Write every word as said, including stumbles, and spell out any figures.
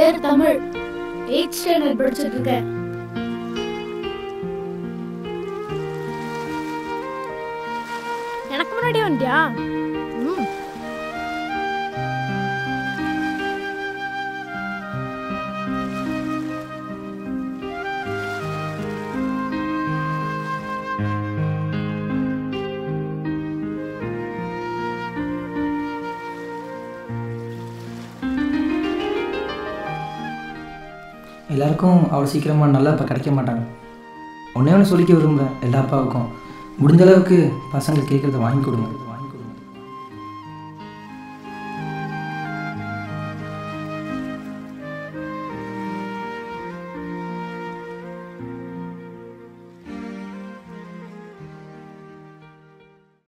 பேர் Tamil. Eighth standard படிச்சிட்டு இருக்கேன். எனக்கு முன்னாடியே வந்துட்டியா? ம். எல்லாருக்கும் அவ்வளோ சீக்கிரமாக நல்லா இப்போ கிடைக்க மாட்டாங்க. ஒன்றே ஒன்று சொல்லிக்க விரும்புகிறேன் எல்லா அப்பாவுக்கும், முடிஞ்ச அளவுக்கு பசங்க கேட்குறத வாங்கி கொடுங்க.